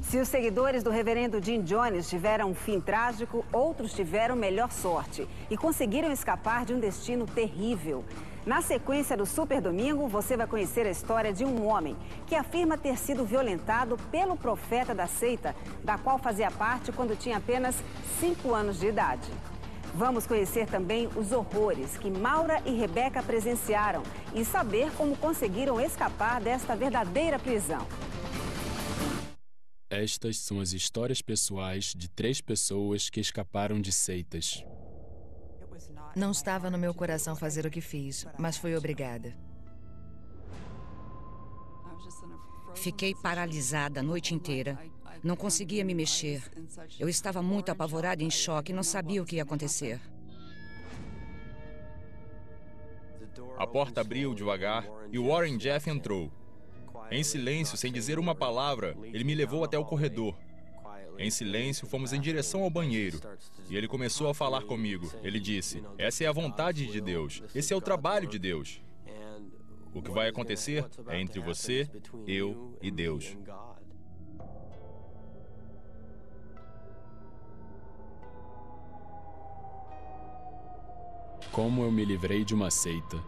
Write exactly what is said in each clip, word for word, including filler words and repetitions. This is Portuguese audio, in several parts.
Se os seguidores do reverendo Jim Jones tiveram um fim trágico, outros tiveram melhor sorte e conseguiram escapar de um destino terrível. Na sequência do Super Domingo, você vai conhecer a história de um homem que afirma ter sido violentado pelo profeta da seita, da qual fazia parte quando tinha apenas cinco anos de idade. Vamos conhecer também os horrores que Maura e Rebeca presenciaram e saber como conseguiram escapar desta verdadeira prisão. Estas são as histórias pessoais de três pessoas que escaparam de seitas. Não estava no meu coração fazer o que fiz, mas fui obrigada. Fiquei paralisada a noite inteira. Não conseguia me mexer. Eu estava muito apavorada e em choque e não sabia o que ia acontecer. A porta abriu devagar e Warren Jeff entrou. Em silêncio, sem dizer uma palavra, ele me levou até o corredor. Em silêncio, fomos em direção ao banheiro. E ele começou a falar comigo. Ele disse, essa é a vontade de Deus. Esse é o trabalho de Deus. O que vai acontecer é entre você, eu e Deus. Como eu me livrei de uma seita.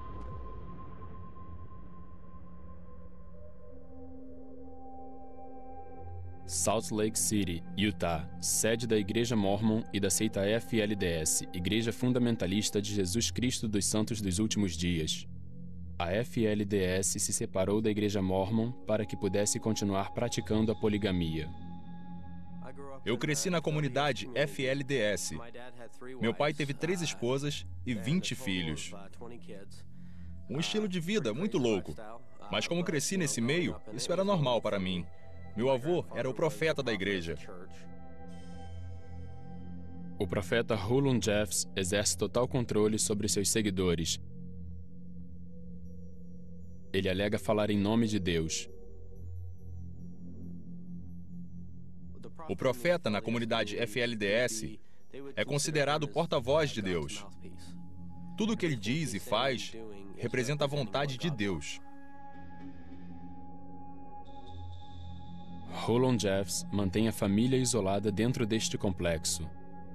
Salt Lake City, Utah, sede da Igreja Mormon e da seita F L D S, Igreja Fundamentalista de Jesus Cristo dos Santos dos Últimos Dias. A F L D S se separou da Igreja Mormon para que pudesse continuar praticando a poligamia. Eu cresci na comunidade F L D S. Meu pai teve três esposas e vinte filhos. Um estilo de vida muito louco. Mas como cresci nesse meio, isso era normal para mim. Meu avô era o profeta da igreja. O profeta Rulon Jeffs exerce total controle sobre seus seguidores. Ele alega falar em nome de Deus. O profeta na comunidade F L D S é considerado o porta-voz de Deus. Tudo o que ele diz e faz representa a vontade de Deus. Rulon Jeffs mantém a família isolada dentro deste complexo.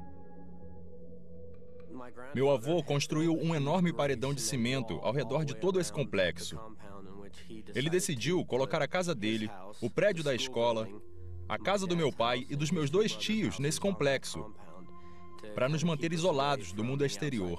Meu avô construiu um enorme paredão de cimento ao redor de todo esse complexo. Ele decidiu colocar a casa dele, o prédio da escola, a casa do meu pai e dos meus dois tios nesse complexo, para nos manter isolados do mundo exterior.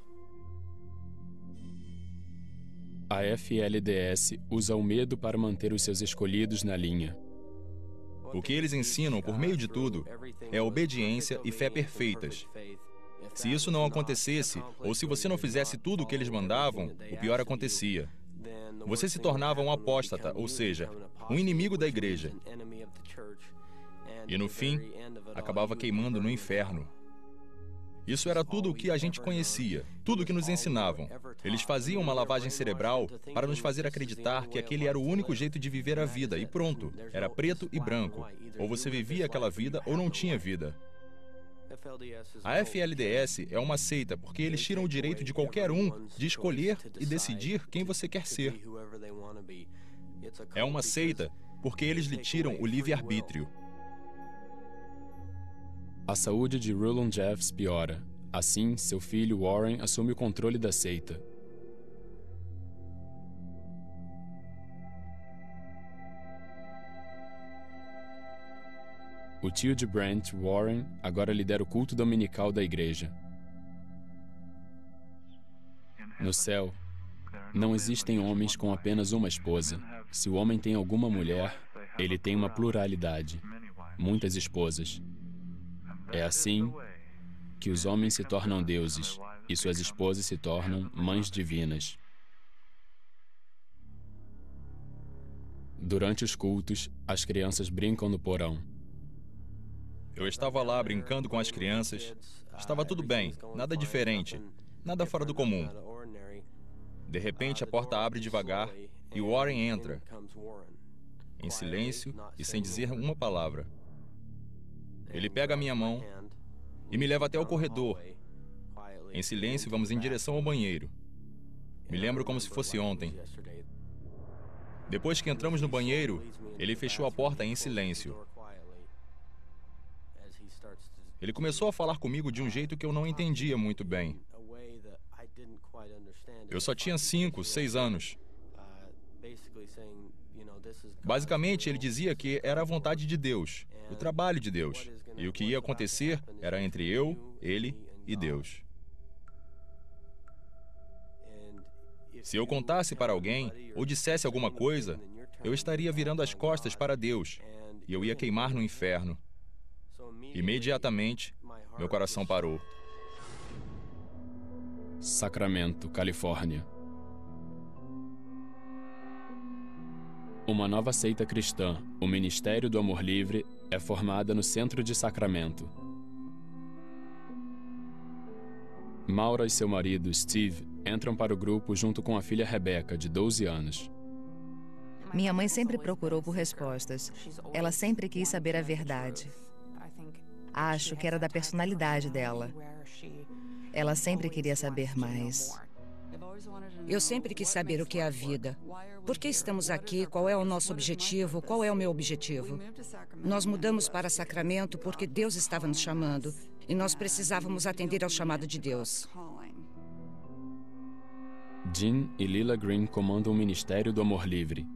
A F L D S usa o medo para manter os seus escolhidos na linha. O que eles ensinam por meio de tudo é obediência e fé perfeitas. Se isso não acontecesse, ou se você não fizesse tudo o que eles mandavam, o pior acontecia. Você se tornava um apóstata, ou seja, um inimigo da igreja. E no fim, acabava queimando no inferno. Isso era tudo o que a gente conhecia, tudo o que nos ensinavam. Eles faziam uma lavagem cerebral para nos fazer acreditar que aquele era o único jeito de viver a vida, e pronto. Era preto e branco. Ou você vivia aquela vida ou não tinha vida. A F L D S é uma seita porque eles tiram o direito de qualquer um de escolher e decidir quem você quer ser. É uma seita porque eles lhe tiram o livre-arbítrio. A saúde de Rulon Jeffs piora. Assim, seu filho Warren assume o controle da seita. O tio de Brent, Warren, agora lidera o culto dominical da igreja. No céu, não existem homens com apenas uma esposa. Se o homem tem alguma mulher, ele tem uma pluralidade, muitas esposas. É assim que os homens se tornam deuses e suas esposas se tornam mães divinas. Durante os cultos, as crianças brincam no porão. Eu estava lá brincando com as crianças. Estava tudo bem, nada diferente, nada fora do comum. De repente, a porta abre devagar e Warren entra, em silêncio e sem dizer uma palavra. Ele pega a minha mão e me leva até o corredor. Em silêncio, vamos em direção ao banheiro. Me lembro como se fosse ontem. Depois que entramos no banheiro, ele fechou a porta em silêncio. Ele começou a falar comigo de um jeito que eu não entendia muito bem. Eu só tinha cinco, seis anos. Basicamente, ele dizia que era a vontade de Deus, o trabalho de Deus. E o que ia acontecer era entre eu, ele e Deus. Se eu contasse para alguém ou dissesse alguma coisa, eu estaria virando as costas para Deus e eu ia queimar no inferno. Imediatamente, meu coração parou. Sacramento, Califórnia. Uma nova seita cristã, o Ministério do Amor Livre, é formada no centro de Sacramento. Maura e seu marido, Steve, entram para o grupo junto com a filha Rebecca, de doze anos. Minha mãe sempre procurou por respostas. Ela sempre quis saber a verdade. Acho que era da personalidade dela. Ela sempre queria saber mais. Eu sempre quis saber o que é a vida. Por que estamos aqui? Qual é o nosso objetivo? Qual é o meu objetivo? Nós mudamos para Sacramento porque Deus estava nos chamando e nós precisávamos atender ao chamado de Deus. Jean e Lila Green comandam o Ministério do Amor Livre.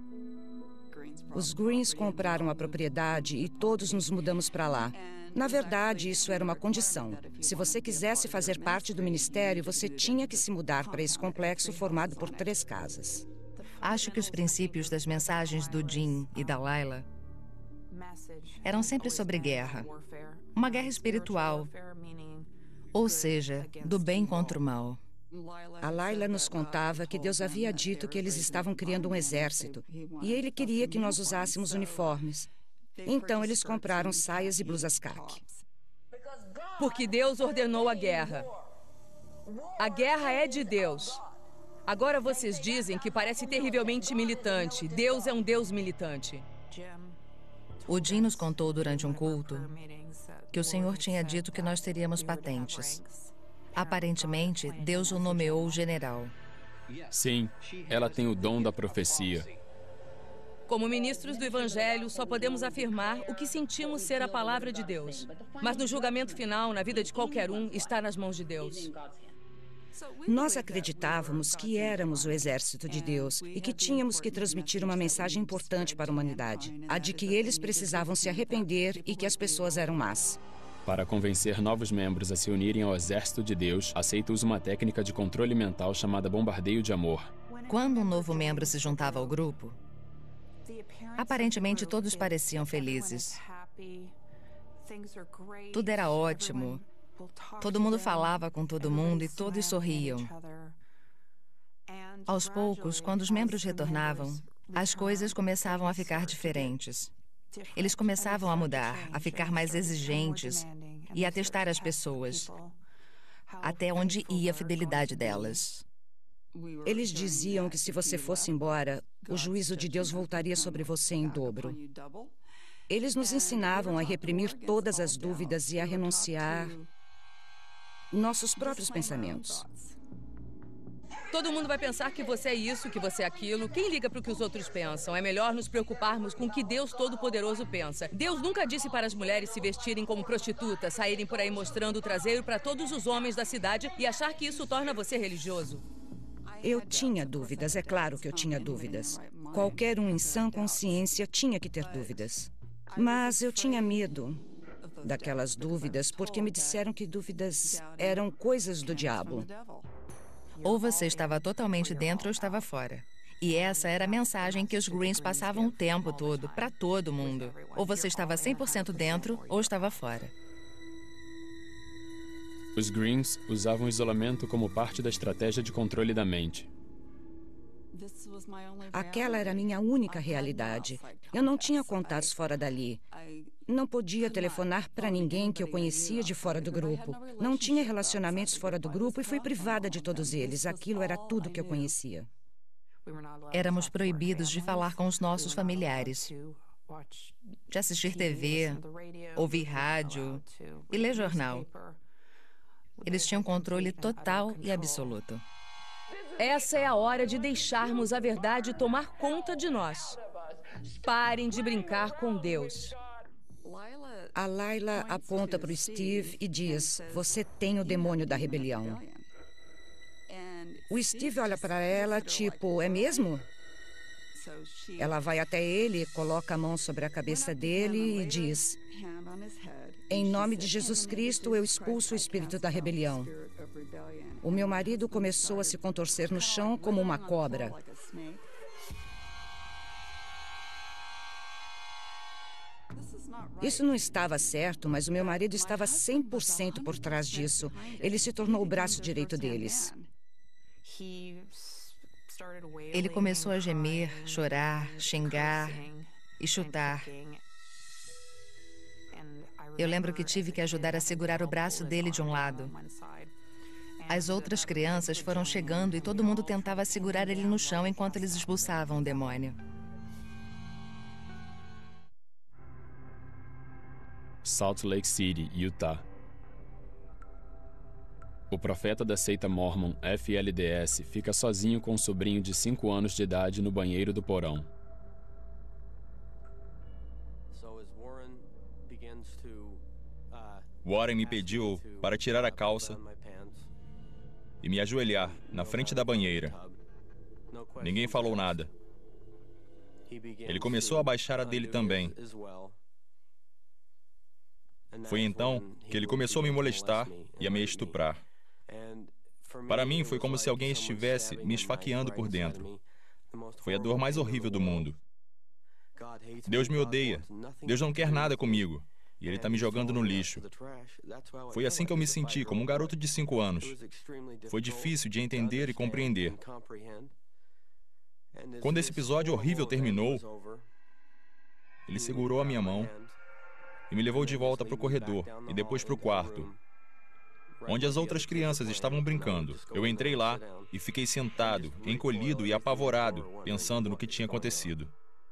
Os Greens compraram a propriedade e todos nos mudamos para lá. Na verdade, isso era uma condição. Se você quisesse fazer parte do ministério, você tinha que se mudar para esse complexo formado por três casas. Acho que os princípios das mensagens do Jean e da Lila eram sempre sobre guerra. Uma guerra espiritual, ou seja, do bem contra o mal. A Lila nos contava que Deus havia dito que eles estavam criando um exército e ele queria que nós usássemos uniformes. Então eles compraram saias e blusas caque. Porque Deus ordenou a guerra. A guerra é de Deus. Agora vocês dizem que parece terrivelmente militante. Deus é um Deus militante. O Jean nos contou durante um culto que o Senhor tinha dito que nós teríamos patentes. Aparentemente, Deus o nomeou general. Sim, ela tem o dom da profecia. Como ministros do Evangelho, só podemos afirmar o que sentimos ser a palavra de Deus. Mas no julgamento final, na vida de qualquer um, está nas mãos de Deus. Nós acreditávamos que éramos o exército de Deus e que tínhamos que transmitir uma mensagem importante para a humanidade, a de que eles precisavam se arrepender e que as pessoas eram más. Para convencer novos membros a se unirem ao exército de Deus, a seita usa uma técnica de controle mental chamada bombardeio de amor. Quando um novo membro se juntava ao grupo, aparentemente todos pareciam felizes. Tudo era ótimo. Todo mundo falava com todo mundo e todos sorriam. Aos poucos, quando os membros retornavam, as coisas começavam a ficar diferentes. Eles começavam a mudar, a ficar mais exigentes e a testar as pessoas, até onde ia a fidelidade delas. Eles diziam que se você fosse embora, o juízo de Deus voltaria sobre você em dobro. Eles nos ensinavam a reprimir todas as dúvidas e a renunciar nossos próprios pensamentos. Todo mundo vai pensar que você é isso, que você é aquilo. Quem liga para o que os outros pensam? É melhor nos preocuparmos com o que Deus Todo-Poderoso pensa. Deus nunca disse para as mulheres se vestirem como prostitutas, saírem por aí mostrando o traseiro para todos os homens da cidade e achar que isso torna você religioso. Eu tinha dúvidas, é claro que eu tinha dúvidas. Qualquer um em sã consciência tinha que ter dúvidas. Mas eu tinha medo daquelas dúvidas porque me disseram que dúvidas eram coisas do diabo. Ou você estava totalmente dentro ou estava fora. E essa era a mensagem que os Greens passavam o tempo todo, para todo mundo. Ou você estava cem por cento dentro ou estava fora. Os Greens usavam o isolamento como parte da estratégia de controle da mente. Aquela era a minha única realidade. Eu não tinha contatos fora dali. Não podia telefonar para ninguém que eu conhecia de fora do grupo. Não tinha relacionamentos fora do grupo e fui privada de todos eles. Aquilo era tudo que eu conhecia. Éramos proibidos de falar com os nossos familiares, de assistir T V, ouvir rádio e ler jornal. Eles tinham controle total e absoluto. Essa é a hora de deixarmos a verdade tomar conta de nós. Parem de brincar com Deus. A Layla aponta para o Steve e diz: você tem o demônio da rebelião. O Steve olha para ela, tipo, é mesmo? Ela vai até ele, coloca a mão sobre a cabeça dele e diz: em nome de Jesus Cristo, eu expulso o espírito da rebelião. O meu marido começou a se contorcer no chão como uma cobra. Isso não estava certo, mas o meu marido estava cem por cento por trás disso. Ele se tornou o braço direito deles. Ele começou a gemer, chorar, xingar e chutar. Eu lembro que tive que ajudar a segurar o braço dele de um lado. As outras crianças foram chegando e todo mundo tentava segurar ele no chão enquanto eles expulsavam o demônio. Salt Lake City, Utah. O profeta da seita Mormon F L D S fica sozinho com um sobrinho de cinco anos de idade no banheiro do porão. Warren me pediu para tirar a calça e me ajoelhar na frente da banheira. Ninguém falou nada. Ele começou a baixar a dele também. Foi então que ele começou a me molestar e a me estuprar. Para mim, foi como se alguém estivesse me esfaqueando por dentro. Foi a dor mais horrível do mundo. Deus me odeia. Deus não quer nada comigo. E Ele está me jogando no lixo. Foi assim que eu me senti, como um garoto de cinco anos. Foi difícil de entender e compreender. Quando esse episódio horrível terminou, ele segurou a minha mão e me levou de volta para o corredor e depois para o quarto, onde as outras crianças estavam brincando. Eu entrei lá e fiquei sentado, encolhido e apavorado, pensando no que tinha acontecido.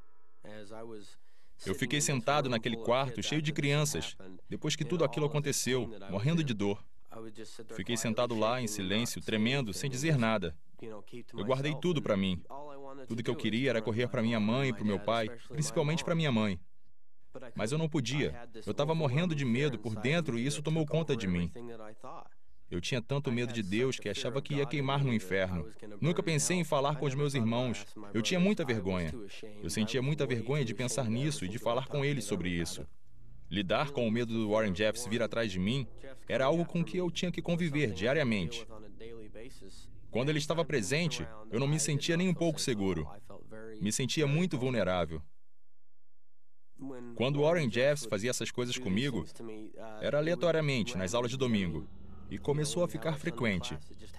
Eu fiquei sentado naquele quarto cheio de crianças, depois que tudo aquilo aconteceu, morrendo de dor. Fiquei sentado lá em silêncio, tremendo, sem dizer nada. Eu guardei tudo para mim. Tudo que eu queria era correr para minha mãe e para o meu pai, principalmente para minha mãe. Mas eu não podia. Eu estava morrendo de medo por dentro e isso tomou conta de mim. Eu tinha tanto medo de Deus que achava que ia queimar no inferno. Nunca pensei em falar com os meus irmãos. Eu tinha muita vergonha. Eu sentia muita vergonha de pensar nisso e de falar com eles sobre isso. Lidar com o medo do Warren Jeffs vir atrás de mim era algo com que eu tinha que conviver diariamente. Quando ele estava presente, eu não me sentia nem um pouco seguro. Me sentia muito vulnerável. Quando Warren Jeffs fazia essas coisas comigo, era aleatoriamente, nas aulas de domingo. E começou a ficar frequente.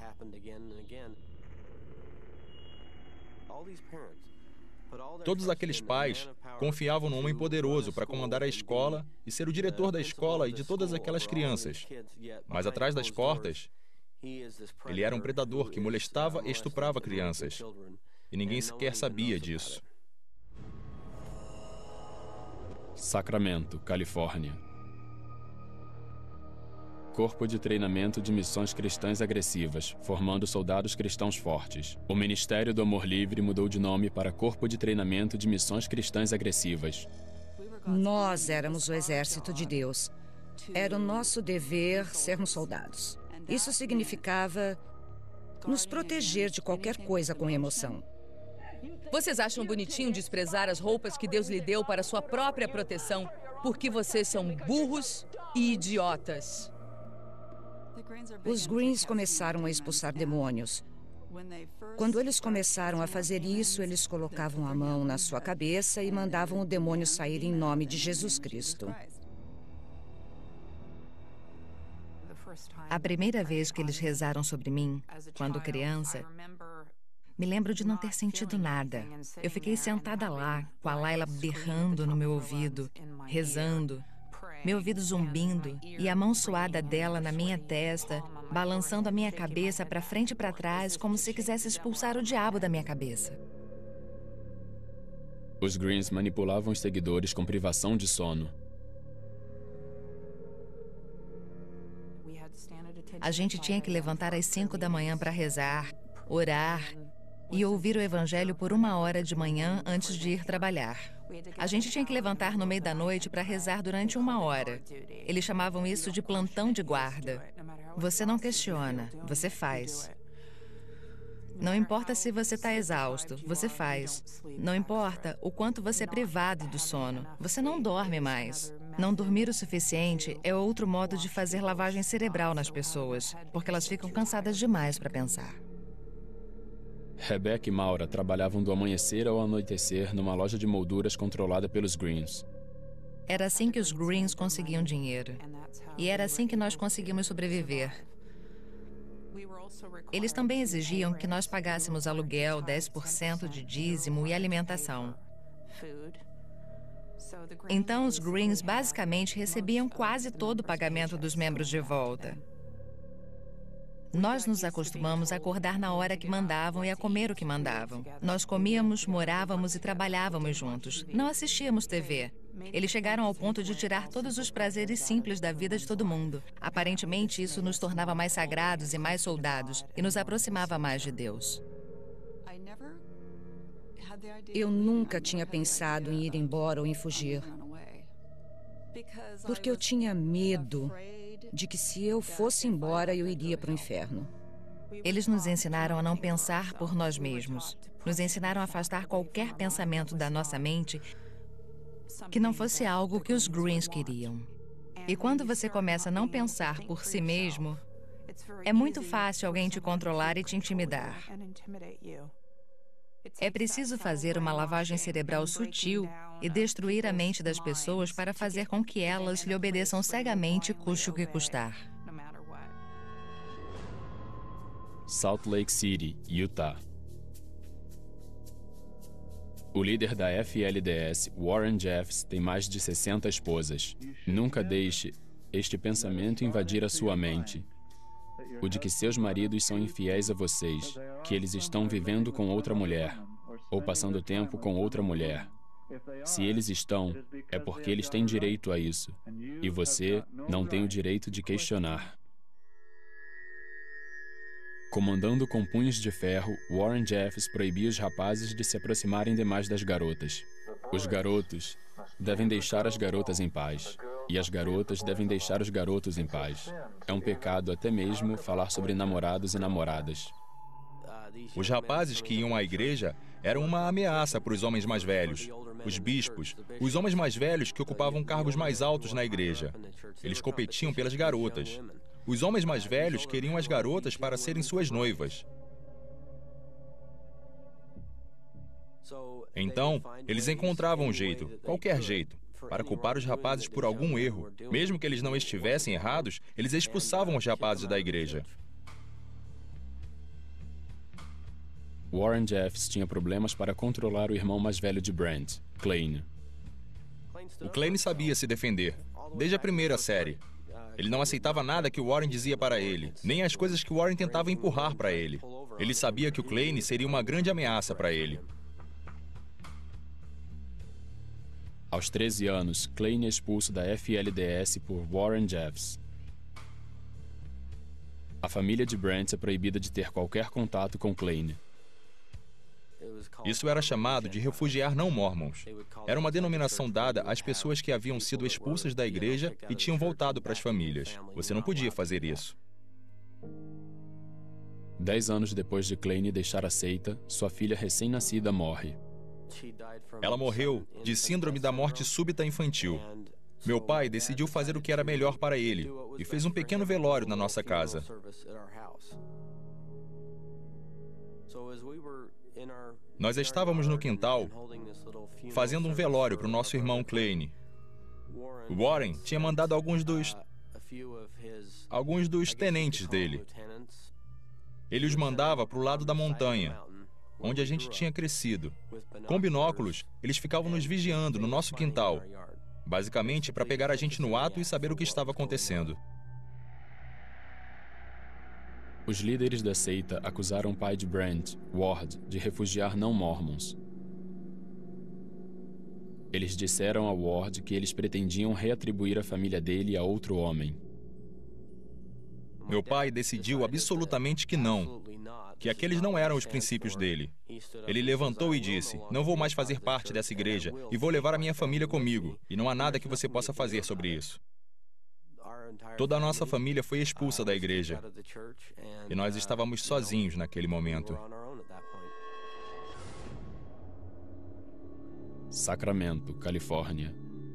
Todos aqueles pais confiavam num homem poderoso para comandar a escola e ser o diretor da escola e de todas aquelas crianças. Mas atrás das portas, ele era um predador que molestava e estuprava crianças. E ninguém sequer sabia disso. Sacramento, Califórnia. Corpo de Treinamento de Missões Cristãs Agressivas, formando soldados cristãos fortes. O Ministério do Amor Livre mudou de nome para Corpo de Treinamento de Missões Cristãs Agressivas. Nós éramos o exército de Deus. Era o nosso dever sermos soldados. Isso significava nos proteger de qualquer coisa com emoção. Vocês acham bonitinho desprezar as roupas que Deus lhe deu para sua própria proteção, porque vocês são burros e idiotas? Os Greens começaram a expulsar demônios. Quando eles começaram a fazer isso, eles colocavam a mão na sua cabeça e mandavam o demônio sair em nome de Jesus Cristo. A primeira vez que eles rezaram sobre mim, quando criança, me lembro de não ter sentido nada. Eu fiquei sentada lá, com a Layla berrando no meu ouvido, rezando, meu ouvido zumbindo e a mão suada dela na minha testa, balançando a minha cabeça para frente e para trás, como se quisesse expulsar o diabo da minha cabeça. Os Greens manipulavam os seguidores com privação de sono. A gente tinha que levantar às cinco da manhã para rezar, orar e ouvir o evangelho por uma hora de manhã antes de ir trabalhar. A gente tinha que levantar no meio da noite para rezar durante uma hora. Eles chamavam isso de plantão de guarda. Você não questiona, você faz. Não importa se você está exausto, você faz. Não importa o quanto você é privado do sono, você não dorme mais. Não dormir o suficiente é outro modo de fazer lavagem cerebral nas pessoas, porque elas ficam cansadas demais para pensar. Rebecca e Maura trabalhavam do amanhecer ao anoitecer numa loja de molduras controlada pelos Greens. Era assim que os Greens conseguiam dinheiro. E era assim que nós conseguimos sobreviver. Eles também exigiam que nós pagássemos aluguel, dez por cento de dízimo e alimentação. Então, os Greens basicamente recebiam quase todo o pagamento dos membros de volta. Nós nos acostumamos a acordar na hora que mandavam e a comer o que mandavam. Nós comíamos, morávamos e trabalhávamos juntos. Não assistíamos T V. Eles chegaram ao ponto de tirar todos os prazeres simples da vida de todo mundo. Aparentemente, isso nos tornava mais sagrados e mais soldados e nos aproximava mais de Deus. Eu nunca tinha pensado em ir embora ou em fugir, porque eu tinha medo de que se eu fosse embora, eu iria para o inferno. Eles nos ensinaram a não pensar por nós mesmos. Nos ensinaram a afastar qualquer pensamento da nossa mente que não fosse algo que os Greens queriam. E quando você começa a não pensar por si mesmo, é muito fácil alguém te controlar e te intimidar. É preciso fazer uma lavagem cerebral sutil e destruir a mente das pessoas para fazer com que elas lhe obedeçam cegamente, custe o que custar. Salt Lake City, Utah. O líder da F L D S, Warren Jeffs, tem mais de sessenta esposas. Nunca deixe este pensamento invadir a sua mente. O de que seus maridos são infiéis a vocês, que eles estão vivendo com outra mulher, ou passando tempo com outra mulher. Se eles estão, é porque eles têm direito a isso, e você não tem o direito de questionar. Comandando com punhos de ferro, Warren Jeffs proibia os rapazes de se aproximarem demais das garotas. Os garotos devem deixar as garotas em paz. E as garotas devem deixar os garotos em paz. É um pecado até mesmo falar sobre namorados e namoradas. Os rapazes que iam à igreja eram uma ameaça para os homens mais velhos, os bispos, os homens mais velhos que ocupavam cargos mais altos na igreja. Eles competiam pelas garotas. Os homens mais velhos queriam as garotas para serem suas noivas. Então, eles encontravam um jeito, qualquer jeito, para culpar os rapazes por algum erro. Mesmo que eles não estivessem errados, eles expulsavam os rapazes da igreja. Warren Jeffs tinha problemas para controlar o irmão mais velho de Brent, Clayne. O Clayne sabia se defender, desde a primeira série. Ele não aceitava nada que o Warren dizia para ele, nem as coisas que o Warren tentava empurrar para ele. Ele sabia que o Clayne seria uma grande ameaça para ele. Aos treze anos, Clayne é expulso da F L D S por Warren Jeffs. A família de Brent é proibida de ter qualquer contato com Clayne. Isso era chamado de refugiar não mormons. Era uma denominação dada às pessoas que haviam sido expulsas da igreja e tinham voltado para as famílias. Você não podia fazer isso. Dez anos depois de Clayne deixar a seita, sua filha recém-nascida morre. Ela morreu de síndrome da morte súbita infantil. Meu pai decidiu fazer o que era melhor para ele e fez um pequeno velório na nossa casa. Nós estávamos no quintal fazendo um velório para o nosso irmão Clayne. Warren tinha mandado alguns dos alguns dos tenentes dele. Ele os mandava para o lado da montanha, onde a gente tinha crescido. Com binóculos, eles ficavam nos vigiando no nosso quintal, basicamente para pegar a gente no ato e saber o que estava acontecendo. Os líderes da seita acusaram o pai de Brent, Ward, de refugiar não mormons. Eles disseram a Ward que eles pretendiam reatribuir a família dele a outro homem. Meu pai decidiu absolutamente que não. que aqueles não eram os princípios dele. Ele levantou e disse: "Não vou mais fazer parte dessa igreja e vou levar a minha família comigo, e não há nada que você possa fazer sobre isso." Toda a nossa família foi expulsa da igreja e nós estávamos sozinhos naquele momento. Sacramento, Califórnia.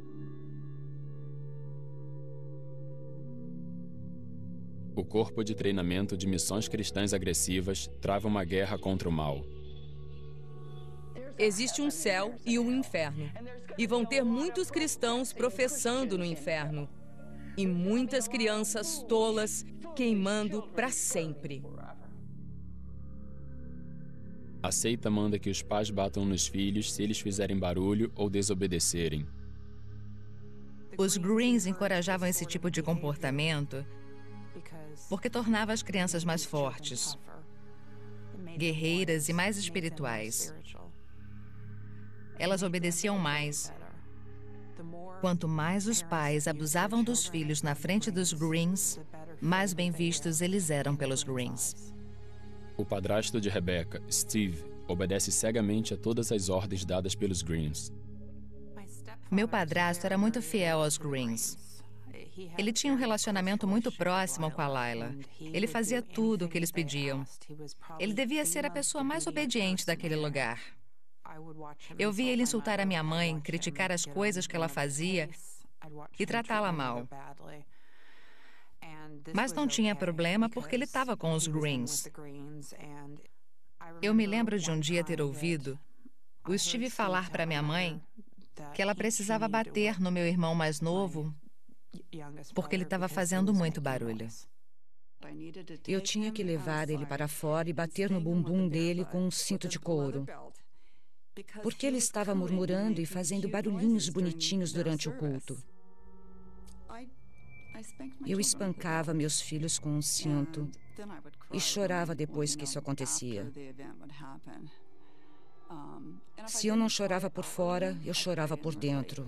O Corpo de Treinamento de Missões Cristãs Agressivas trava uma guerra contra o mal. Existe um céu e um inferno. E vão ter muitos cristãos professando no inferno. E muitas crianças tolas queimando para sempre. A seita manda que os pais batam nos filhos se eles fizerem barulho ou desobedecerem. Os Greens encorajavam esse tipo de comportamento porque tornava as crianças mais fortes, guerreiras e mais espirituais. Elas obedeciam mais. Quanto mais os pais abusavam dos filhos na frente dos Greens, mais bem vistos eles eram pelos Greens. O padrasto de Rebecca, Steve, obedece cegamente a todas as ordens dadas pelos Greens. Meu padrasto era muito fiel aos Greens. Ele tinha um relacionamento muito próximo com a Lila. Ele fazia tudo o que eles pediam. Ele devia ser a pessoa mais obediente daquele lugar. Eu via ele insultar a minha mãe, criticar as coisas que ela fazia e tratá-la mal. Mas não tinha problema porque ele estava com os Greens. Eu me lembro de um dia ter ouvido o Steve falar para minha mãe que ela precisava bater no meu irmão mais novo porque ele estava fazendo muito barulho. Eu tinha que levar ele para fora e bater no bumbum dele com um cinto de couro, porque ele estava murmurando e fazendo barulhinhos bonitinhos durante o culto. Eu espancava meus filhos com um cinto e chorava depois que isso acontecia. Se eu não chorava por fora, eu chorava por dentro,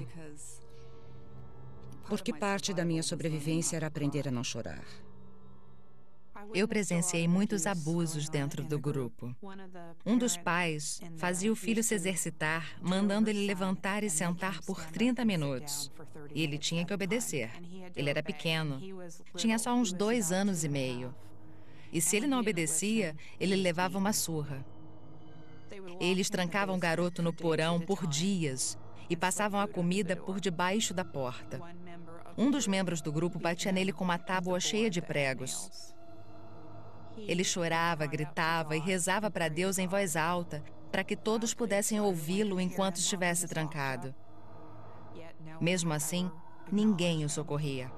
porque parte da minha sobrevivência era aprender a não chorar. Eu presenciei muitos abusos dentro do grupo. Um dos pais fazia o filho se exercitar, mandando ele levantar e sentar por trinta minutos. E ele tinha que obedecer. Ele era pequeno, tinha só uns dois anos e meio. E se ele não obedecia, ele levava uma surra. Eles trancavam o garoto no porão por dias e passavam a comida por debaixo da porta. Um dos membros do grupo batia nele com uma tábua cheia de pregos. Ele chorava, gritava e rezava para Deus em voz alta, para que todos pudessem ouvi-lo enquanto estivesse trancado. Mesmo assim, ninguém o socorria.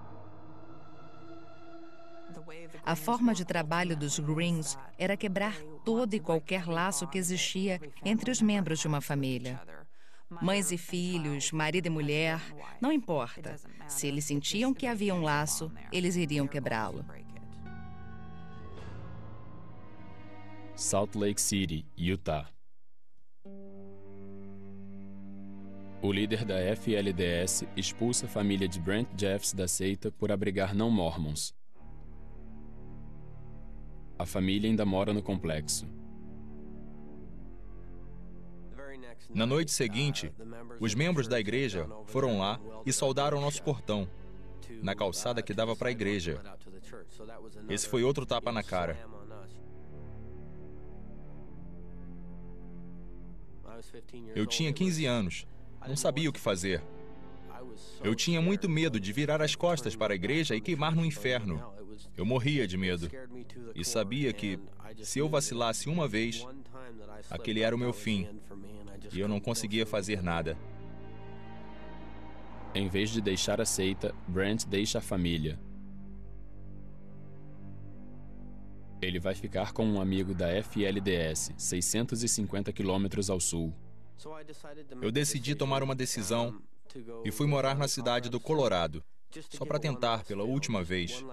A forma de trabalho dos Greens era quebrar todo e qualquer laço que existia entre os membros de uma família. Mães e filhos, marido e mulher, não importa. Se eles sentiam que havia um laço, eles iriam quebrá-lo. Salt Lake City, Utah. O líder da F L D S expulsa a família de Brent Jeffs da seita por abrigar não-mormons. A família ainda mora no complexo. Na noite seguinte, os membros da igreja foram lá e soldaram nosso portão, na calçada que dava para a igreja. Esse foi outro tapa na cara. Eu tinha quinze anos, não sabia o que fazer. Eu tinha muito medo de virar as costas para a igreja e queimar no inferno. Eu morria de medo e sabia que, se eu vacilasse uma vez, aquele era o meu fim e eu não conseguia fazer nada. Em vez de deixar a seita, Brent deixa a família. Ele vai ficar com um amigo da F L D S, seiscentos e cinquenta quilômetros ao sul. Eu decidi tomar uma decisão e fui morar na cidade do Colorado, só para tentar pela última vez.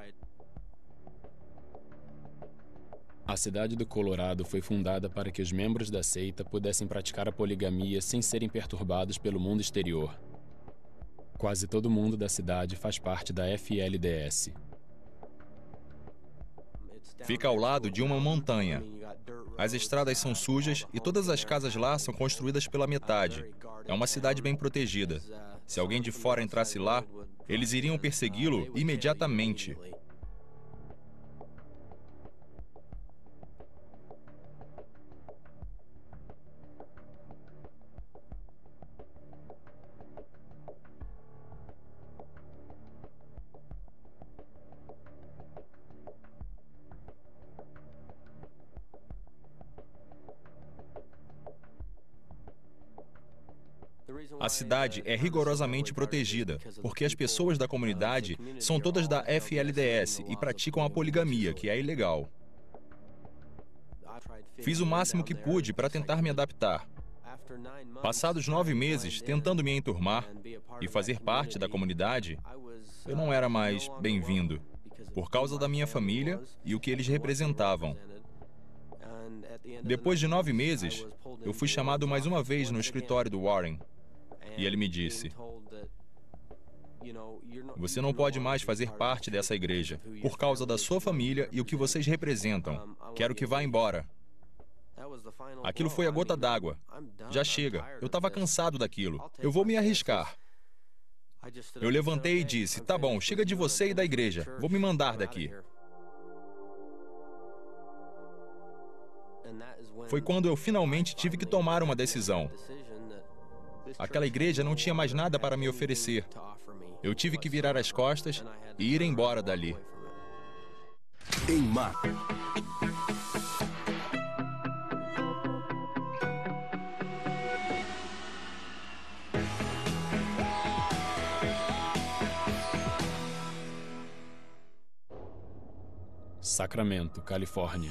A cidade do Colorado foi fundada para que os membros da seita pudessem praticar a poligamia sem serem perturbados pelo mundo exterior. Quase todo mundo da cidade faz parte da F L D S. Fica ao lado de uma montanha. As estradas são sujas e todas as casas lá são construídas pela metade. É uma cidade bem protegida. Se alguém de fora entrasse lá, eles iriam persegui-lo imediatamente. A cidade é rigorosamente protegida, porque as pessoas da comunidade são todas da F L D S e praticam a poligamia, que é ilegal. Fiz o máximo que pude para tentar me adaptar. Passados nove meses tentando me enturmar e fazer parte da comunidade, eu não era mais bem-vindo, por causa da minha família e o que eles representavam. Depois de nove meses, eu fui chamado mais uma vez no escritório do Warren. E ele me disse: você não pode mais fazer parte dessa igreja, por causa da sua família e o que vocês representam. Quero que vá embora. Aquilo foi a gota d'água. Já chega. Eu estava cansado daquilo. Eu vou me arriscar. Eu levantei e disse: tá bom, chega de você e da igreja. Vou me mandar daqui. Foi quando eu finalmente tive que tomar uma decisão. Aquela igreja não tinha mais nada para me oferecer. Eu tive que virar as costas e ir embora dali. Em Maco. Sacramento, Califórnia.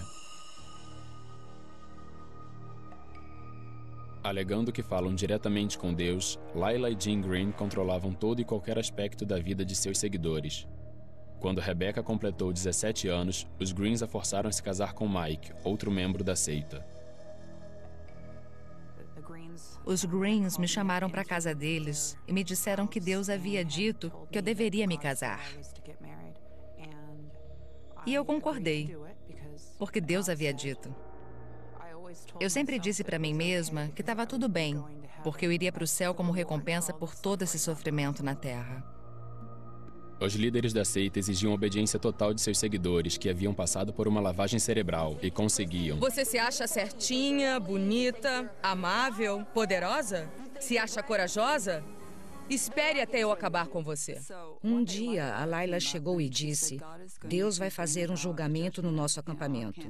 Alegando que falam diretamente com Deus, Lila e Jim Green controlavam todo e qualquer aspecto da vida de seus seguidores. Quando Rebecca completou dezessete anos, os Greens a forçaram a se casar com Mike, outro membro da seita. Os Greens me chamaram para a casa deles e me disseram que Deus havia dito que eu deveria me casar. E eu concordei, porque Deus havia dito. Eu sempre disse para mim mesma que estava tudo bem, porque eu iria para o céu como recompensa por todo esse sofrimento na terra. Os líderes da seita exigiam obediência total de seus seguidores, que haviam passado por uma lavagem cerebral, e conseguiam. Você se acha certinha, bonita, amável, poderosa? Se acha corajosa? Espere até eu acabar com você. Um dia, a Lila chegou e disse: Deus vai fazer um julgamento no nosso acampamento.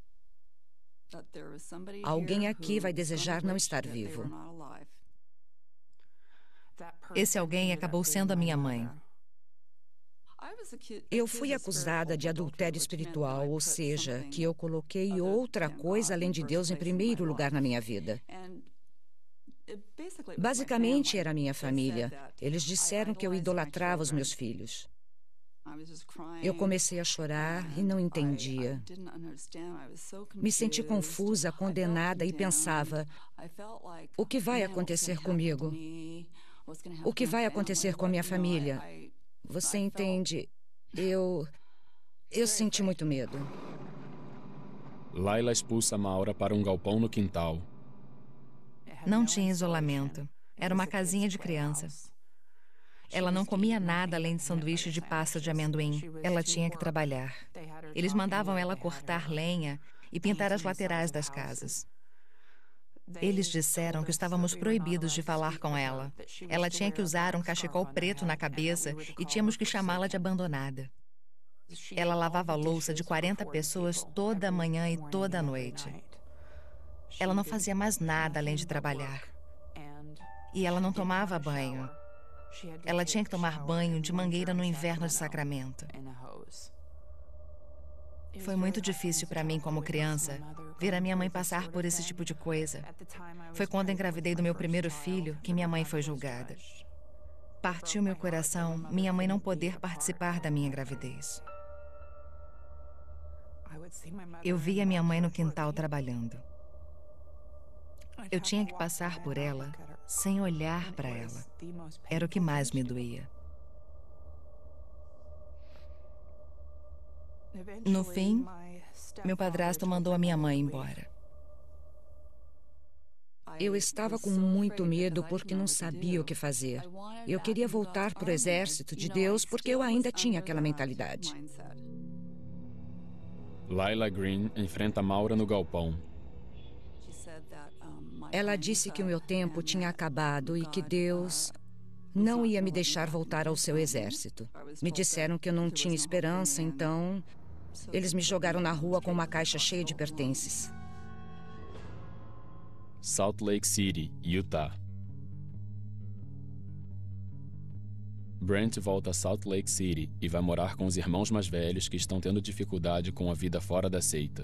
Alguém aqui vai desejar não estar vivo. Esse alguém acabou sendo a minha mãe. Eu fui acusada de adultério espiritual, ou seja, que eu coloquei outra coisa além de Deus em primeiro lugar na minha vida. Basicamente, era a minha família. Eles disseram que eu idolatrava os meus filhos. Eu comecei a chorar e não entendia. Me senti confusa, condenada e pensava: o que vai acontecer comigo? O que vai acontecer com a minha família? Você entende? Eu... Eu senti muito medo. Lila expulsa Maura para um galpão no quintal. Não tinha isolamento. Era uma casinha de criança. Ela não comia nada além de sanduíche de pasta de amendoim. Ela tinha que trabalhar. Eles mandavam ela cortar lenha e pintar as laterais das casas. Eles disseram que estávamos proibidos de falar com ela. Ela tinha que usar um cachecol preto na cabeça e tínhamos que chamá-la de abandonada. Ela lavava a louça de quarenta pessoas toda manhã e toda noite. Ela não fazia mais nada além de trabalhar. E ela não tomava banho. Ela tinha que tomar banho de mangueira no inverno de Sacramento. Foi muito difícil para mim, como criança, ver a minha mãe passar por esse tipo de coisa. Foi quando engravidei do meu primeiro filho que minha mãe foi julgada. Partiu meu coração minha mãe não poder participar da minha gravidez. Eu via minha mãe no quintal trabalhando. Eu tinha que passar por ela sem olhar para ela. Era o que mais me doía. No fim, meu padrasto mandou a minha mãe embora. Eu estava com muito medo porque não sabia o que fazer. Eu queria voltar para o exército de Deus porque eu ainda tinha aquela mentalidade. Lila Green enfrenta Maura no galpão. Ela disse que o meu tempo tinha acabado e que Deus não ia me deixar voltar ao seu exército. Me disseram que eu não tinha esperança, então eles me jogaram na rua com uma caixa cheia de pertences. Salt Lake City, Utah. Brent volta a Salt Lake City e vai morar com os irmãos mais velhos que estão tendo dificuldade com a vida fora da seita.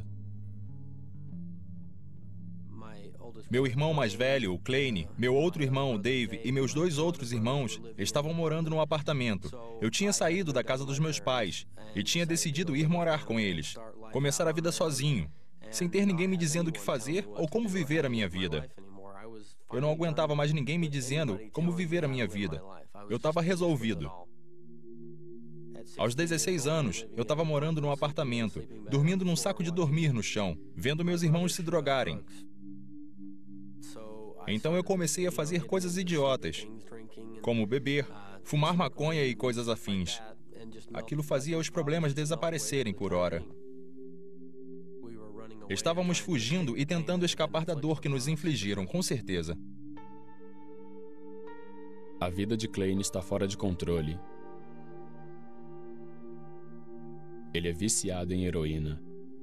Meu irmão mais velho, o Clayne, meu outro irmão, o Dave, e meus dois outros irmãos estavam morando num apartamento. Eu tinha saído da casa dos meus pais e tinha decidido ir morar com eles, começar a vida sozinho, sem ter ninguém me dizendo o que fazer ou como viver a minha vida. Eu não aguentava mais ninguém me dizendo como viver a minha vida. Eu estava resolvido. Aos dezesseis anos, eu estava morando num apartamento, dormindo num saco de dormir no chão, vendo meus irmãos se drogarem. Então eu comecei a fazer coisas idiotas, como beber, fumar maconha e coisas afins. Aquilo fazia os problemas desaparecerem por hora. Estávamos fugindo e tentando escapar da dor que nos infligiram, com certeza. A vida de Clayne está fora de controle. Ele é viciado em heroína.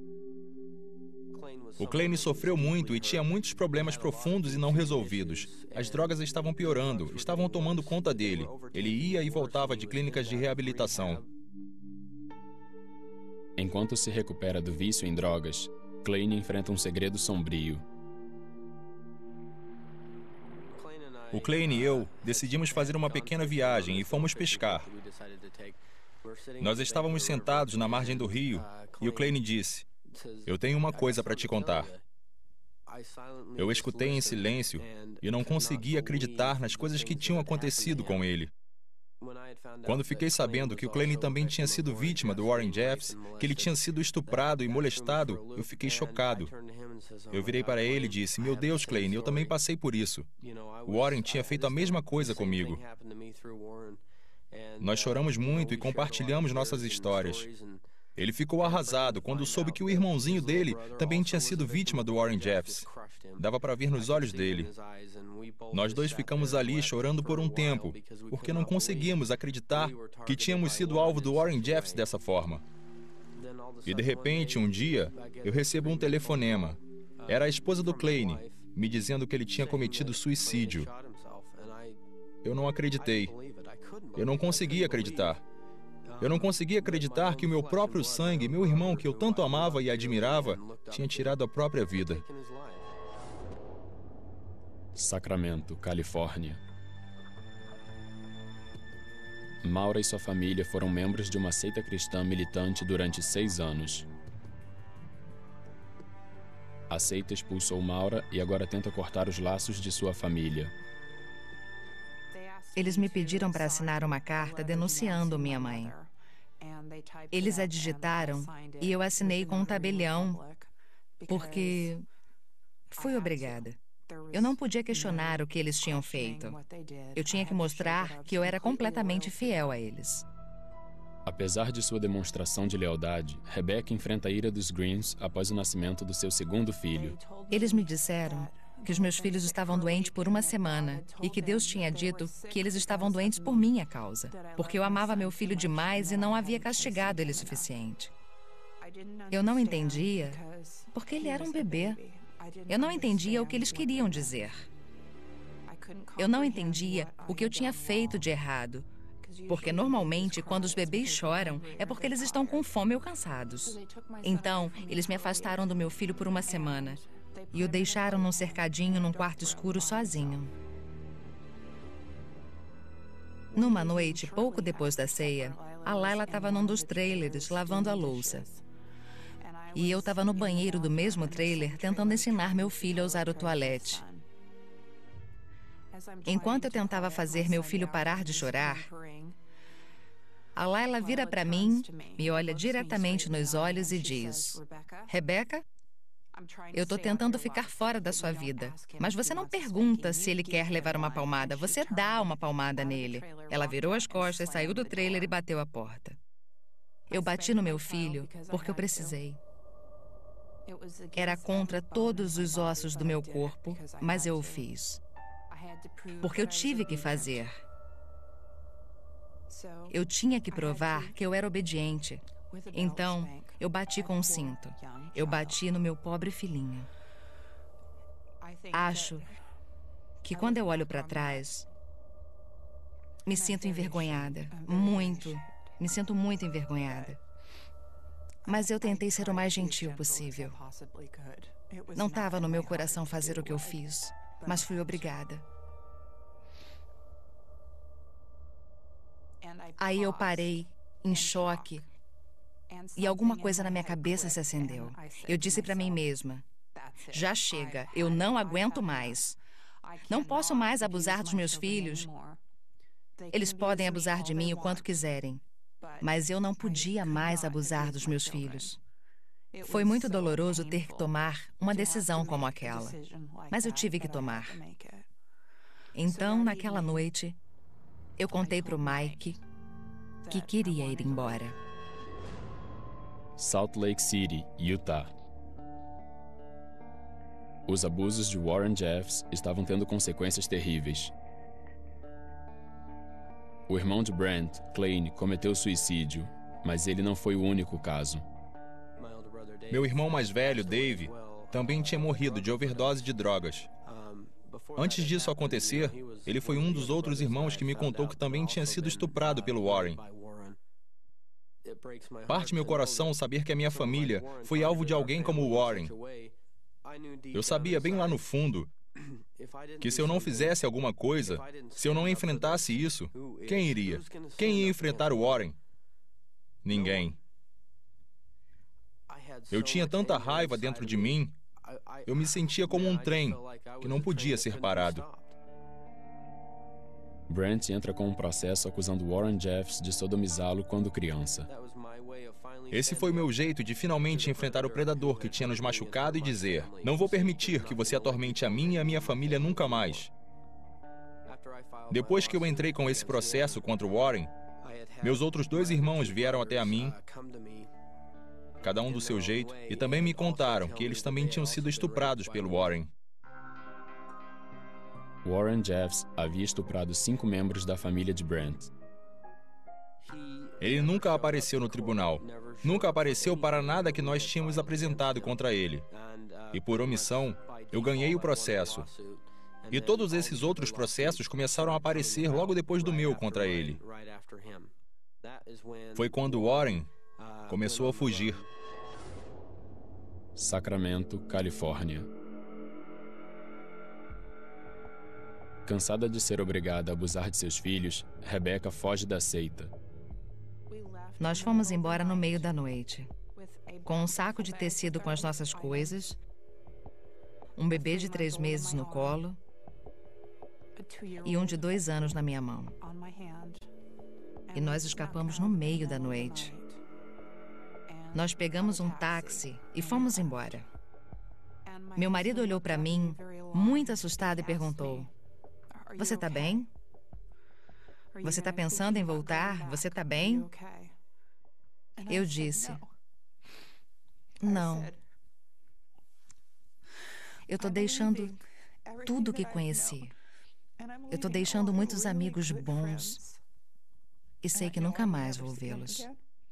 O Clayne sofreu muito e tinha muitos problemas profundos e não resolvidos. As drogas estavam piorando, estavam tomando conta dele. Ele ia e voltava de clínicas de reabilitação. Enquanto se recupera do vício em drogas, Clayne enfrenta um segredo sombrio. O Clayne e eu decidimos fazer uma pequena viagem e fomos pescar. Nós estávamos sentados na margem do rio e o Clayne disse: "Eu tenho uma coisa para te contar." Eu escutei em silêncio e não conseguia acreditar nas coisas que tinham acontecido com ele. Quando fiquei sabendo que o Clayne também tinha sido vítima do Warren Jeffs, que ele tinha sido estuprado e molestado, eu fiquei chocado. Eu virei para ele e disse: "Meu Deus, Clayne, eu também passei por isso. O Warren tinha feito a mesma coisa comigo." Nós choramos muito e compartilhamos nossas histórias. Ele ficou arrasado quando soube que o irmãozinho dele também tinha sido vítima do Warren Jeffs. Dava para ver nos olhos dele. Nós dois ficamos ali chorando por um tempo, porque não conseguíamos acreditar que tínhamos sido alvo do Warren Jeffs dessa forma. E de repente, um dia, eu recebo um telefonema. Era a esposa do Clayne, me dizendo que ele tinha cometido suicídio. Eu não acreditei. Eu não conseguia acreditar. Eu não conseguia acreditar que o meu próprio sangue, meu irmão que eu tanto amava e admirava, tinha tirado a própria vida. Sacramento, Califórnia. Maura e sua família foram membros de uma seita cristã militante durante seis anos. A seita expulsou Maura e agora tenta cortar os laços de sua família. Eles me pediram para assinar uma carta denunciando minha mãe. Eles a digitaram e eu assinei com um tabelião, porque fui obrigada. Eu não podia questionar o que eles tinham feito. Eu tinha que mostrar que eu era completamente fiel a eles. Apesar de sua demonstração de lealdade, Rebecca enfrenta a ira dos Greens após o nascimento do seu segundo filho. Eles me disseram que os meus filhos estavam doentes por uma semana e que Deus tinha dito que eles estavam doentes por minha causa, porque eu amava meu filho demais e não havia castigado ele o suficiente. Eu não entendia porque ele era um bebê. Eu não entendia o que eles queriam dizer. Eu não entendia o que eu tinha feito de errado, porque normalmente quando os bebês choram é porque eles estão com fome ou cansados. Então, eles me afastaram do meu filho por uma semana e o deixaram num cercadinho num quarto escuro sozinho. Numa noite, pouco depois da ceia, a Lila estava num dos trailers lavando a louça. E eu estava no banheiro do mesmo trailer tentando ensinar meu filho a usar o toalete. Enquanto eu tentava fazer meu filho parar de chorar, A Laila vira para mim, me olha diretamente nos olhos e diz: Rebeca, eu estou tentando ficar fora da sua vida, mas você não pergunta se ele quer levar uma palmada, você dá uma palmada nele. Ela virou as costas, saiu do trailer e bateu a porta. Eu bati no meu filho porque eu precisei. Era contra todos os ossos do meu corpo, mas eu o fiz. Porque eu tive que fazer. Eu tinha que provar que eu era obediente. Então, eu bati com um cinto. Eu bati no meu pobre filhinho. Acho que quando eu olho para trás, me sinto envergonhada. Muito. Me sinto muito envergonhada. Mas eu tentei ser o mais gentil possível. Não estava no meu coração fazer o que eu fiz, mas fui obrigada. Aí eu parei, em choque, e alguma coisa na minha cabeça se acendeu. Eu disse para mim mesma: já chega, eu não aguento mais. Não posso mais abusar dos meus filhos. Eles podem abusar de mim o quanto quiserem, mas eu não podia mais abusar dos meus filhos. Foi muito doloroso ter que tomar uma decisão como aquela, mas eu tive que tomar. Então, naquela noite, eu contei para o Mike que queria ir embora. Salt Lake City, Utah. Os abusos de Warren Jeffs estavam tendo consequências terríveis. O irmão de Brent, Clayne, cometeu suicídio, mas ele não foi o único caso. Meu irmão mais velho, Dave, também tinha morrido de overdose de drogas. Antes disso acontecer, ele foi um dos outros irmãos que me contou que também tinha sido estuprado pelo Warren. Parte meu coração saber que a minha família foi alvo de alguém como o Warren. Eu sabia bem lá no fundo que se eu não fizesse alguma coisa, se eu não enfrentasse isso, quem iria? Quem ia enfrentar o Warren? Ninguém. Eu tinha tanta raiva dentro de mim, eu me sentia como um trem que não podia ser parado. Brent entra com um processo acusando Warren Jeffs de sodomizá-lo quando criança. Esse foi o meu jeito de finalmente enfrentar o predador que tinha nos machucado e dizer: não vou permitir que você atormente a mim e a minha família nunca mais. Depois que eu entrei com esse processo contra o Warren, meus outros dois irmãos vieram até a mim, cada um do seu jeito, e também me contaram que eles também tinham sido estuprados pelo Warren. Warren Jeffs havia estuprado cinco membros da família de Brent. Ele nunca apareceu no tribunal. Nunca apareceu para nada que nós tínhamos apresentado contra ele. E por omissão, eu ganhei o processo. E todos esses outros processos começaram a aparecer logo depois do meu contra ele. Foi quando Warren começou a fugir. Sacramento, Califórnia. Cansada de ser obrigada a abusar de seus filhos, Rebecca foge da seita. Nós fomos embora no meio da noite, com um saco de tecido com as nossas coisas, um bebê de três meses no colo e um de dois anos na minha mão. E nós escapamos no meio da noite. Nós pegamos um táxi e fomos embora. Meu marido olhou para mim, muito assustado, e perguntou: você está bem? Você está pensando em voltar? Você está bem? Eu disse: não. Eu estou deixando tudo o que conheci. Eu estou deixando muitos amigos bons e sei que nunca mais vou vê-los.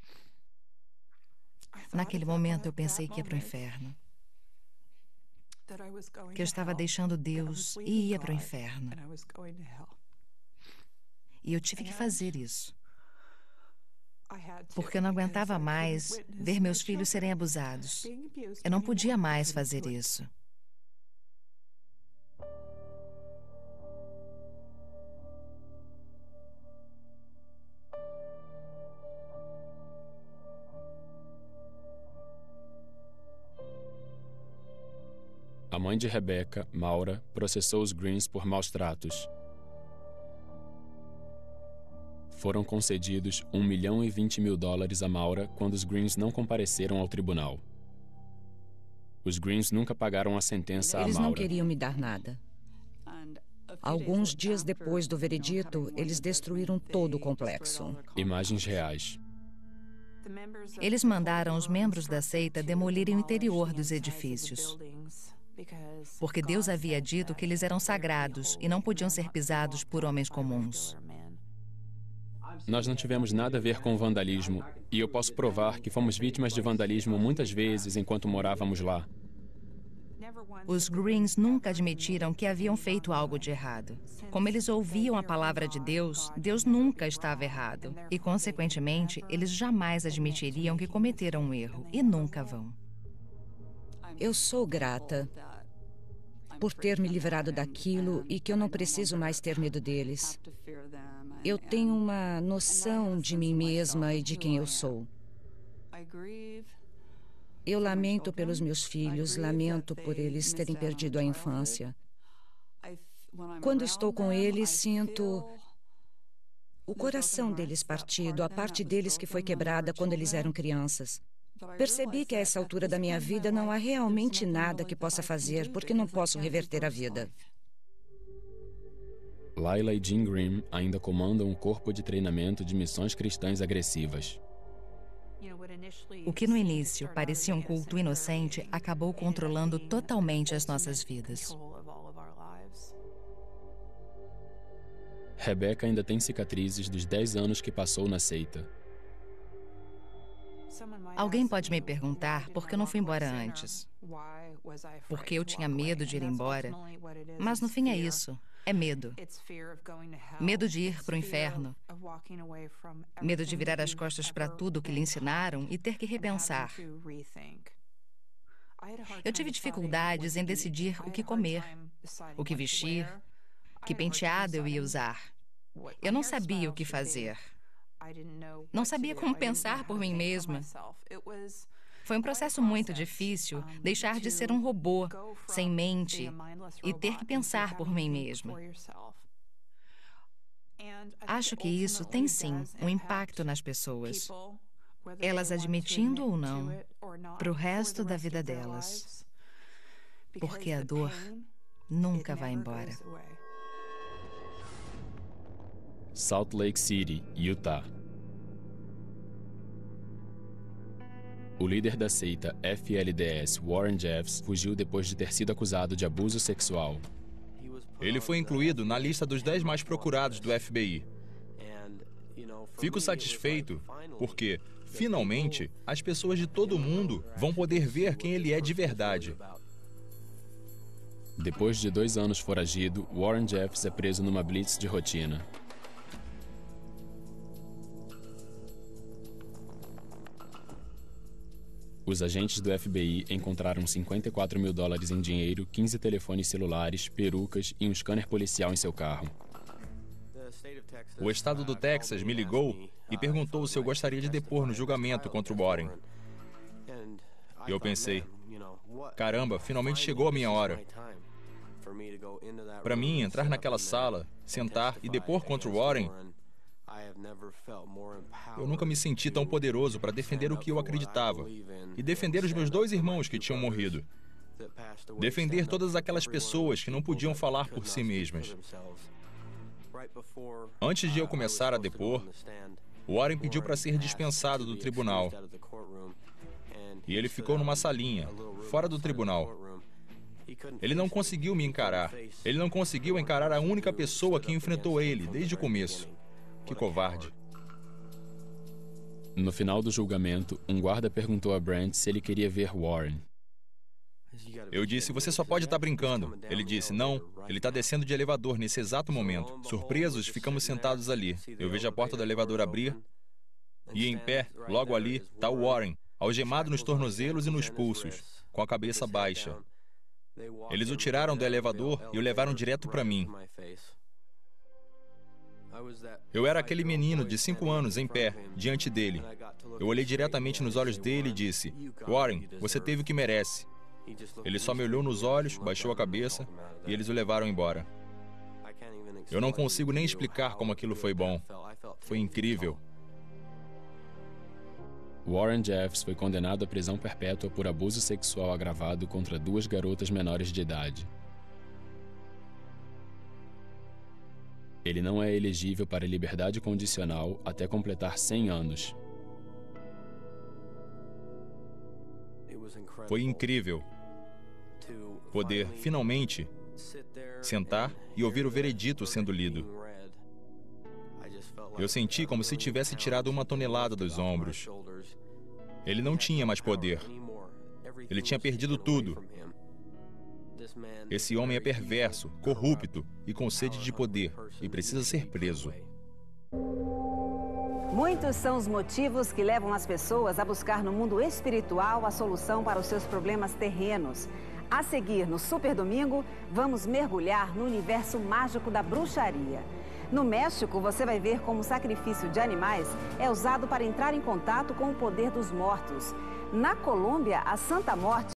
Naquele momento eu pensei que ia para o inferno, que eu estava deixando Deus e ia para o inferno. E eu tive que fazer isso, porque eu não aguentava mais ver meus filhos serem abusados. Eu não podia mais fazer isso. A mãe de Rebecca, Maura, processou os Greens por maus tratos. Foram concedidos um milhão e vinte mil dólares a Maura quando os Greens não compareceram ao tribunal. Os Greens nunca pagaram a sentença a Maura. Eles não queriam me dar nada. Alguns dias depois do veredito, eles destruíram todo o complexo. Imagens reais. Eles mandaram os membros da seita demolirem o interior dos edifícios, porque Deus havia dito que eles eram sagrados e não podiam ser pisados por homens comuns. Nós não tivemos nada a ver com vandalismo, e eu posso provar que fomos vítimas de vandalismo muitas vezes enquanto morávamos lá. Os Greens nunca admitiram que haviam feito algo de errado. Como eles ouviam a palavra de Deus, Deus nunca estava errado. E, consequentemente, eles jamais admitiriam que cometeram um erro, e nunca vão. Eu sou grata por ter me livrado daquilo e que eu não preciso mais ter medo deles. Eu tenho uma noção de mim mesma e de quem eu sou. Eu lamento pelos meus filhos, lamento por eles terem perdido a infância. Quando estou com eles, sinto o coração deles partido, a parte deles que foi quebrada quando eles eram crianças. Percebi que a essa altura da minha vida não há realmente nada que possa fazer, porque não posso reverter a vida. Lila e Jim Green ainda comandam um corpo de treinamento de missões cristãs agressivas. O que no início parecia um culto inocente acabou controlando totalmente as nossas vidas. Rebecca ainda tem cicatrizes dos dez anos que passou na seita. Alguém pode me perguntar por que eu não fui embora antes. Porque eu tinha medo de ir embora. Mas no fim é isso. É medo. Medo de ir para o inferno. Medo de virar as costas para tudo o que lhe ensinaram e ter que repensar. Eu tive dificuldades em decidir o que comer, o que vestir, que penteado eu ia usar. Eu não sabia o que fazer. Não sabia como pensar por mim mesma. Foi um processo muito difícil deixar de ser um robô, sem mente, e ter que pensar por mim mesma. Acho que isso tem sim um impacto nas pessoas, elas admitindo ou não, para o resto da vida delas. Porque a dor nunca vai embora. Salt Lake City, Utah. O líder da seita F L D S, Warren Jeffs, fugiu depois de ter sido acusado de abuso sexual. Ele foi incluído na lista dos dez mais procurados do F B I. Fico satisfeito porque, finalmente, as pessoas de todo o mundo vão poder ver quem ele é de verdade. Depois de dois anos foragido, Warren Jeffs é preso numa blitz de rotina. Os agentes do F B I encontraram cinquenta e quatro mil dólares em dinheiro, quinze telefones celulares, perucas e um scanner policial em seu carro. O estado do Texas me ligou e perguntou se eu gostaria de depor no julgamento contra o Warren. E eu pensei, caramba, finalmente chegou a minha hora. Para mim, entrar naquela sala, sentar e depor contra o Warren, eu nunca me senti tão poderoso para defender o que eu acreditava e defender os meus dois irmãos que tinham morrido. Defender todas aquelas pessoas que não podiam falar por si mesmas. Antes de eu começar a depor, Warren pediu para ser dispensado do tribunal. E ele ficou numa salinha, fora do tribunal. Ele não conseguiu me encarar. Ele não conseguiu encarar a única pessoa que enfrentou ele desde o começo. Que covarde. No final do julgamento, um guarda perguntou a Brent se ele queria ver Warren. Eu disse, você só pode estar brincando. Ele disse, não, ele está descendo de elevador nesse exato momento. Surpresos, ficamos sentados ali. Eu vejo a porta do elevador abrir e em pé, logo ali, está o Warren, algemado nos tornozelos e nos pulsos, com a cabeça baixa. Eles o tiraram do elevador e o levaram direto para mim. Eu era aquele menino de cinco anos em pé, diante dele. Eu olhei diretamente nos olhos dele e disse, Warren, você teve o que merece. Ele só me olhou nos olhos, baixou a cabeça e eles o levaram embora. Eu não consigo nem explicar como aquilo foi bom. Foi incrível. Warren Jeffs foi condenado à prisão perpétua por abuso sexual agravado contra duas garotas menores de idade. Ele não é elegível para liberdade condicional até completar cem anos. Foi incrível poder, finalmente, sentar e ouvir o veredito sendo lido. Eu senti como se tivesse tirado uma tonelada dos ombros. Ele não tinha mais poder. Ele tinha perdido tudo. Esse homem é perverso, corrupto e com sede de poder e precisa ser preso. Muitos são os motivos que levam as pessoas a buscar no mundo espiritual a solução para os seus problemas terrenos. A seguir, no Super Domingo, vamos mergulhar no universo mágico da bruxaria. No México, você vai ver como o sacrifício de animais é usado para entrar em contato com o poder dos mortos. Na Colômbia, a Santa Morte